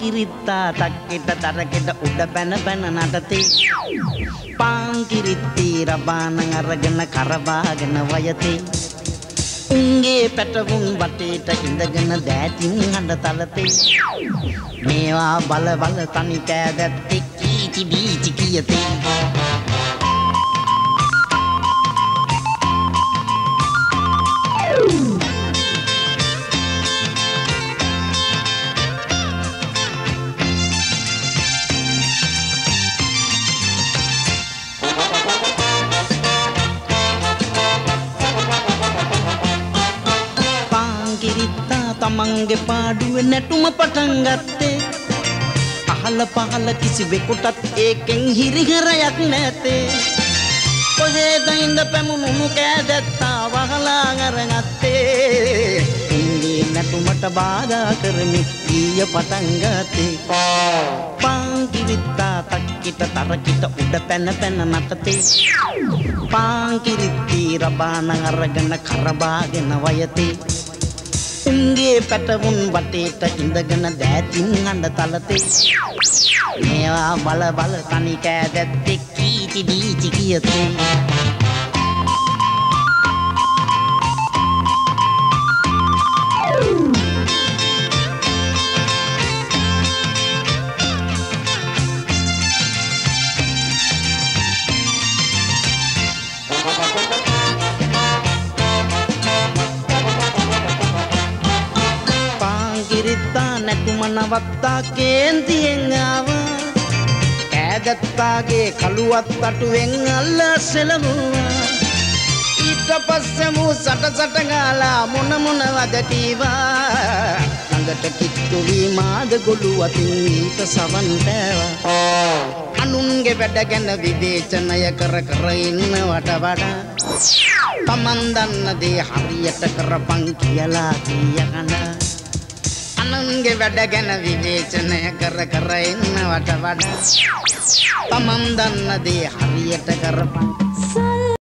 කිරිත්තා තක්කෙට තරකෙට උඩ බැන බැන නටතේ පාංකිරිත්ති රබානං අරගෙන කරබාගෙන වයතේ උන්ගේ පැටවුන් වටේට ඉඳගෙන දෑතින් හඬ තලතේ මේවා බල බල තනි කෑදැත්තේ කීටි බීචි කියතේ තමන්ගේ පාඩුවේ නැටුම පටන් ගත්තේ අහල පහල කිසිවෙකුටත් ඒකෙන් හිරිහරයක් නැතේ කොහෙද ඉඳ පැමුණුණු කෑදැත්තා වහලා අරගත්තේ ඉන්නේ නැටුමට බාධා කරමින් ඊය පටන් ගත්තේ පාංකිරිත්තා තක්කිට තරකිට උඩ පැන පැන නටතේ පාංකිරිත්ති රබානං අරගෙන කරබාගෙන වයතේ උන්ගේ පැටවුන් වටේට ඉඳගෙන දෑතින් හඬ තලතේ මේවා බල බල තනි කෑදැත්තේ කීටි බීචි කියතේ නැටුම නවත්තා කේන්තියෙන් ආවා කෑදැත්තාගේ කළුවත් අටුවෙන් අල්ලා සෙලවුවා ඊට පස්සේ මූ සට ගාලා මොන මොනවද කීවා ළඟට කිට්ටු වී මාද ගොළු අතින් ඊට සවන් පෑවා අනුන්ගේ වැඩ ගැන විවේචනය කර කර ඉන්නවට වඩා තමන් දන්න දේ හරියට කරපන් කියලා කියකන අනුන්ගේ වැඩ ගැන විවේචනය කර කර ඉන්නවට වඩා තමන් දන්න දේ හරියට කරපන්